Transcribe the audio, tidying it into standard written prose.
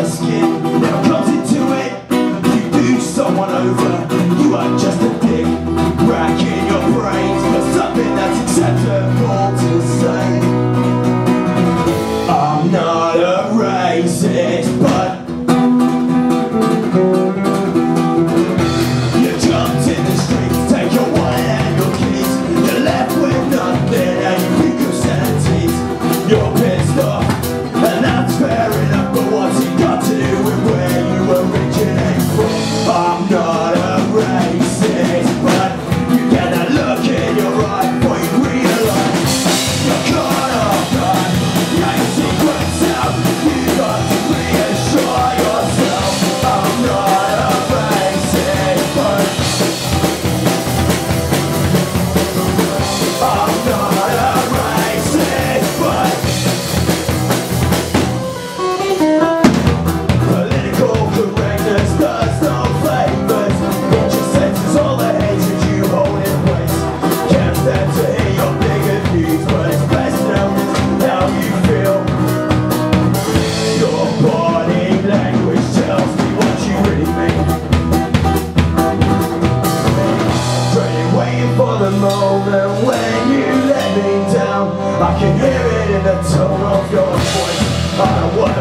skin. Now comes into it, you do someone over. You are just a dick, racking your brains for something that's acceptable to say. I'm not a racist, but you jumped in the streets, take your wallet and your keys. You're left with nothing and you pick your sanities. You're pissed off, and that's fair enough, but what's it got to do with where you originate from? I'm not a racist, but you get that look in your eye before you realize you're caught off guard. Your secret's out, you got to reassure yourself. I'm not a racist, but I'm not a racist, but political correctness does no favors. It just senses all the hatred you hold in place. Can't stand to hear your bigger views, but it's best known how you feel. Your body language tells me what you really mean. Praying, waiting for the moment when you let me down. I can hear it in the tone of your voice. I don't wanna